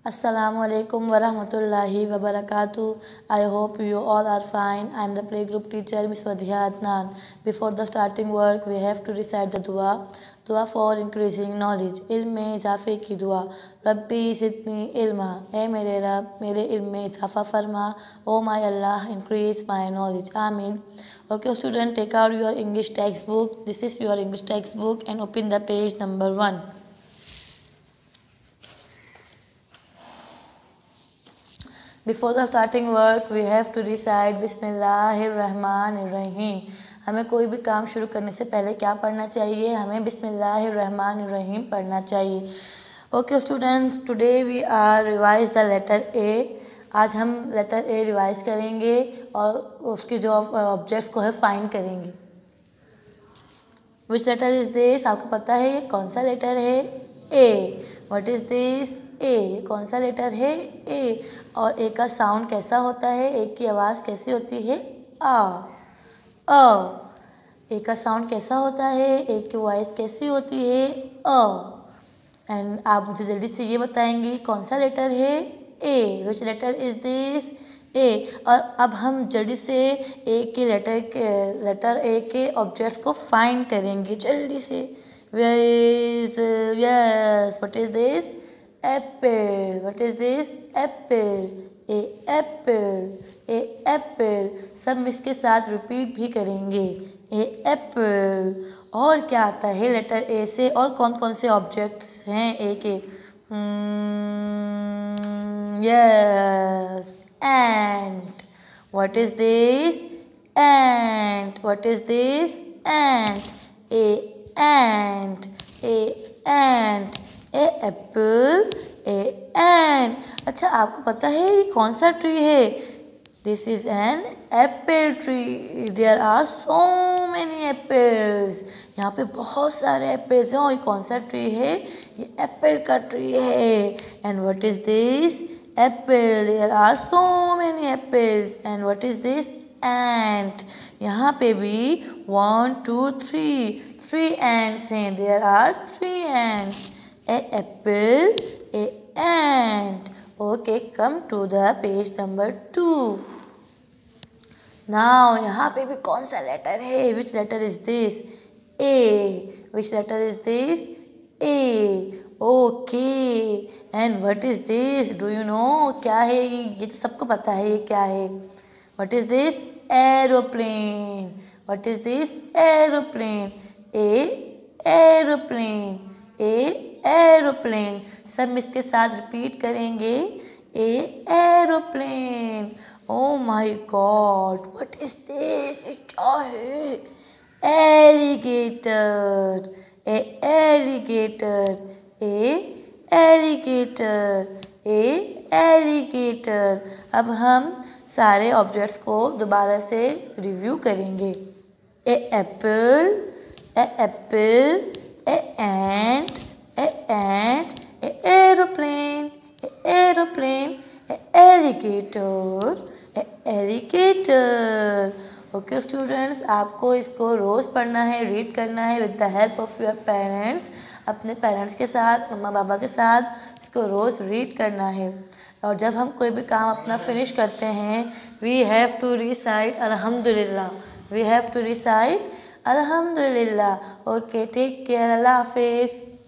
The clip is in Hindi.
Assalamualaikum warahmatullahi wabarakatuh. I hope you all are fine. I am the playgroup teacher Miss Wadhiya Adnan. Before the starting work, we have to recite the dua. Dua for increasing knowledge. इल्म में इजाफे की दुआ. रब्बी ज़िदनी इल्मा. ए मेरे रब मेरे इल्म में इजाफा फरमा. Oh my Allah, increase my knowledge. Amin. Okay student, take out your English textbook. This is your English textbook and open the page number 1. Before the starting work, we have to recite बिस्मिल्लाहिर्रहमानिर्रहीम. हमें कोई भी काम शुरू करने से पहले क्या पढ़ना चाहिए? हमें बिस्मिल्लाहिर्रहमानिर्रहीम पढ़ना चाहिए. Okay students, today we are revise the letter A. आज हम लेटर ए रिवाइज करेंगे और उसके जो ऑब्जेक्ट्स को है फाइंड करेंगे. Which letter is this? आपको पता है ये कौन सा लेटर है? A. What is this? A. कौन सा लेटर है? ए. और ए का साउंड कैसा होता है? ए की आवाज़ कैसी होती है? आ. अ. ए का साउंड कैसा होता है? ए की वॉइस कैसी होती है? अ. एंड आप मुझे जल्दी से ये बताएंगे कौन सा लेटर है? A. Which letter is this? A. और अब हम जल्दी से ए के लेटर ए के ऑब्जेक्ट्स को फाइंड करेंगे जल्दी से. Yes, what is this? Apple. What is this? Apple. A apple. A apple. सब इसके साथ रिपीट भी करेंगे. A apple. और क्या आता है लेटर ए से? और कौन कौन से ऑब्जेक्ट्स हैं ए के? Yes. Ant. What is this? Ant. What is this? Ant. A ant. A ant. A apple. A ant. अच्छा, आपको पता है ये कौन सा ट्री है? This is an apple tree. There are so many apples. यहाँ पे बहुत सारे एप्पल्स हैं. और ये कौन सा ट्री है? ये एप्पल का ट्री है. And what is this? Apple. There are so many apples. And what is this? Ant. यहाँ पे भी 1 2 3 एंट्स हैं. There are 3 ants. A apple, a ant. Okay, come to the page number 2. Now, यहाँ पे भी कौन सा लेटर है? Which letter is this? A. Which letter is this? A. Okay. And what is this? Do you know? क्या है ये? तो सबको पता है ये क्या है. What is this? Aeroplane. What is this? Aeroplane. A. Aeroplane. A. Aeroplane. सब इसके साथ रिपीट करेंगे. A aeroplane. Oh my god, what is this? क्या है? Alligator. A alligator. A alligator. A alligator. अब हम सारे ऑब्जेक्ट्स को दोबारा से रिव्यू करेंगे. A apple. A apple. A ant. A ant, a aeroplane, a aeroplane, a alligator, a alligator. Okay students, आपको इसको रोज़ पढ़ना है, रीड करना है with the help of your parents. अपने पेरेंट्स के साथ, मम्मा पापा के साथ इसको रोज़ रीड करना है. और जब हम कोई भी काम अपना फिनिश करते हैं, वी हैव टू रिसाइट अल्हम्दुलिल्लाह. वी हैव टू रिसाइट अल्हम्दुलिल्लाह. Okay, take care. अल्लाह हाफिज़.